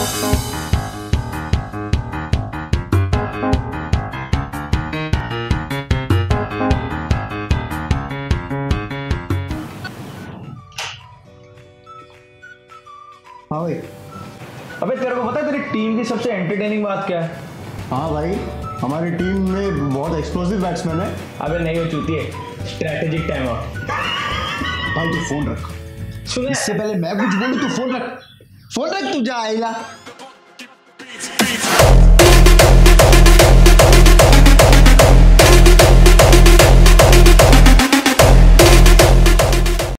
हाँ भाई। अबे तेरे को पता है तेरी टीम की सबसे एंटरटेनिंग बात क्या है? हाँ भाई, हमारी टीम में बहुत एक्सप्लोसिव बैट्समैन है। अबे नहीं, हो चूती है स्ट्रैटेजिक टाइम आउट। भाई तू फोन रख, सुने इससे पहले मैं कुछ बोलूं तू फोन रख, फोन रख, तू जा आएगा।